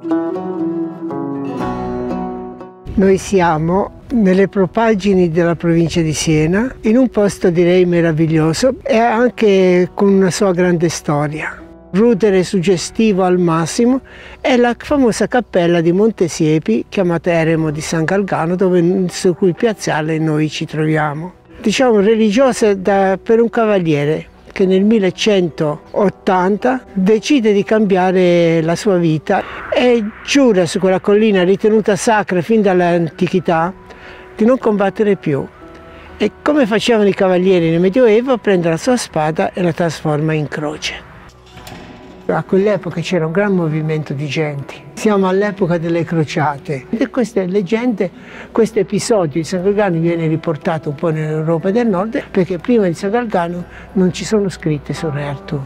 Noi siamo nelle propaggini della provincia di Siena, in un posto direi meraviglioso e anche con una sua grande storia. Rudere suggestivo al massimo è la famosa cappella di Montesiepi, chiamata Eremo di San Galgano, su cui piazzale noi ci troviamo. Diciamo religiosa per un cavaliere che nel 1180 decide di cambiare la sua vita e giura su quella collina ritenuta sacra fin dall'antichità di non combattere più. E come facevano i cavalieri nel Medioevo, prende la sua spada e la trasforma in croce. A quell'epoca c'era un gran movimento di genti. Siamo all'epoca delle crociate e queste leggende, questo episodio di San Galgano viene riportato un po' nell'Europa del Nord perché prima di San Galgano non ci sono scritte sul Re Artù.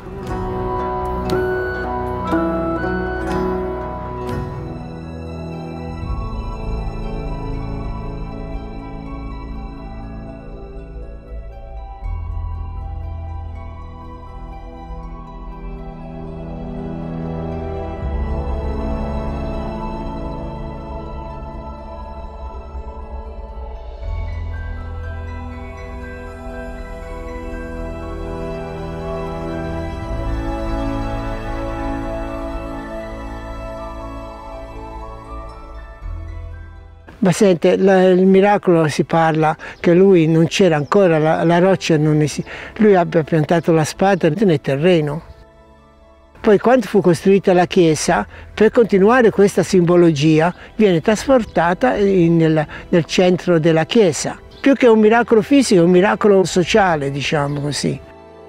Ma sente, il miracolo si parla che lui non c'era ancora, la roccia non esiste, lui abbia piantato la spada nel terreno. Poi quando fu costruita la chiesa, per continuare questa simbologia, viene trasportata nel centro della chiesa. Più che un miracolo fisico, è un miracolo sociale, diciamo così.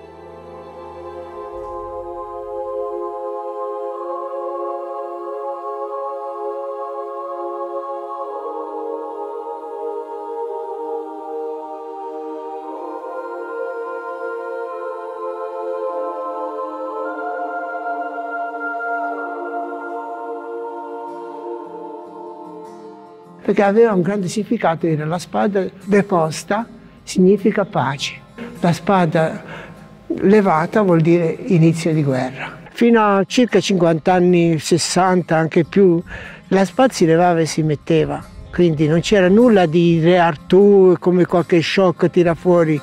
Perché aveva un grande significato, era la spada deposta significa pace, la spada levata vuol dire inizio di guerra. Fino a circa 50 anni, 60 anche più, la spada si levava e si metteva, quindi non c'era nulla di Re Artù come qualche shock tira fuori.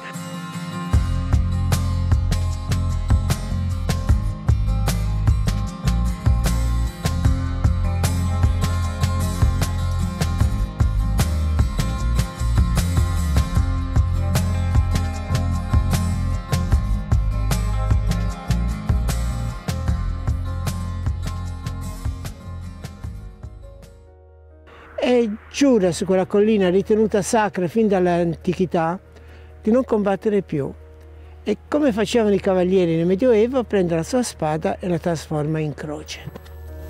E giura su quella collina ritenuta sacra fin dall'antichità di non combattere più. E come facevano i cavalieri nel Medioevo, prende la sua spada e la trasforma in croce.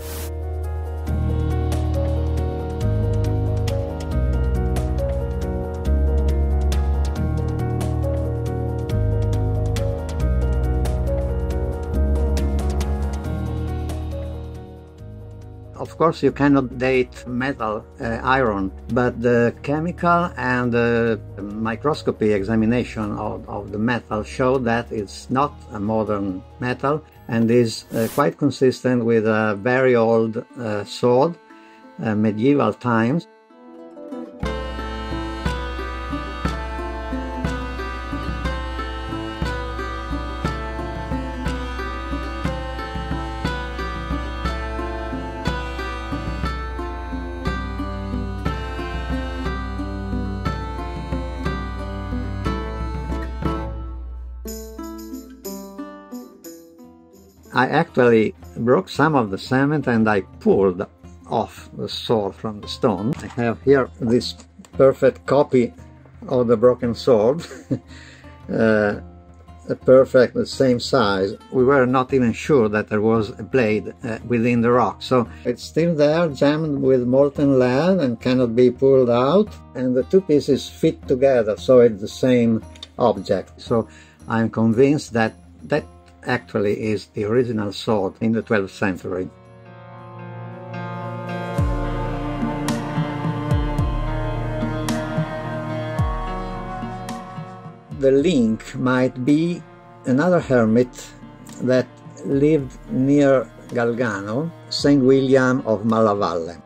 Of course, you cannot date metal, iron, but the chemical and the microscopy examination of the metal show that it's not a modern metal and is quite consistent with a very old sword, medieval times. I actually broke some of the cement and I pulled off the sword from the stone. I have here this perfect copy of the broken sword, a perfect, the same size. We were not even sure that there was a blade within the rock, so it's still there, jammed with molten lead and cannot be pulled out, and the two pieces fit together, so it's the same object. So I'm convinced that that actually is the original sword in the 12th century. The link might be another hermit that lived near Galgano, St. William of Mallavalle.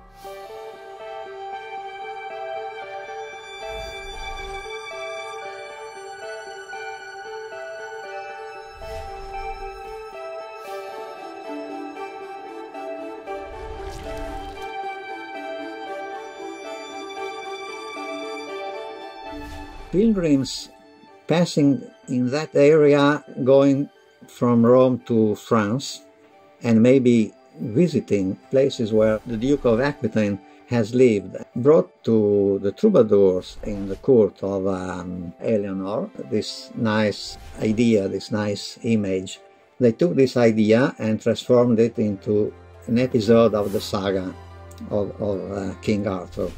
Pilgrims passing in that area, going from Rome to France, and maybe visiting places where the Duke of Aquitaine has lived, brought to the troubadours in the court of Eleanor this nice idea, this nice image. They took this idea and transformed it into an episode of the saga of King Arthur.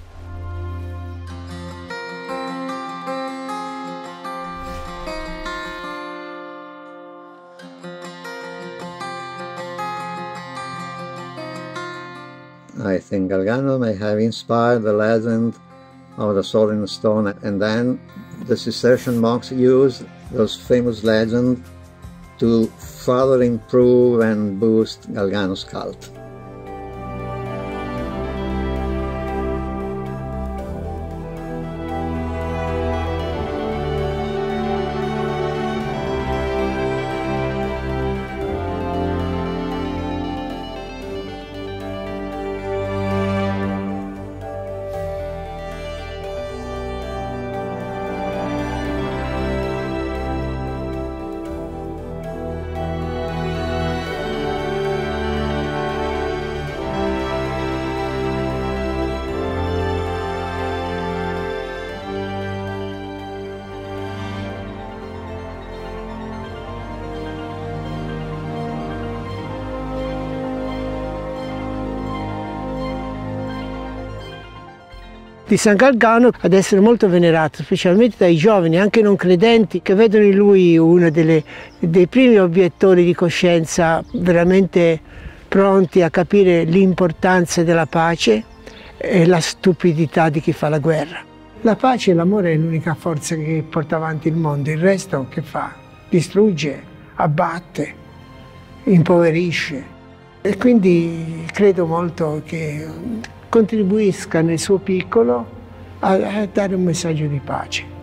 I think Galgano may have inspired the legend of the Sword in the Stone, and then the Cistercian monks used those famous legends to further improve and boost Galgano's cult. Di San Galgano ad essere molto venerato, specialmente dai giovani, anche non credenti, che vedono in lui uno dei primi obiettori di coscienza veramente pronti a capire l'importanza della pace e la stupidità di chi fa la guerra. La pace e l'amore è l'unica forza che porta avanti il mondo, il resto che fa? Distrugge, abbatte, impoverisce. E quindi credo molto che contribuisca nel suo piccolo a dare un messaggio di pace.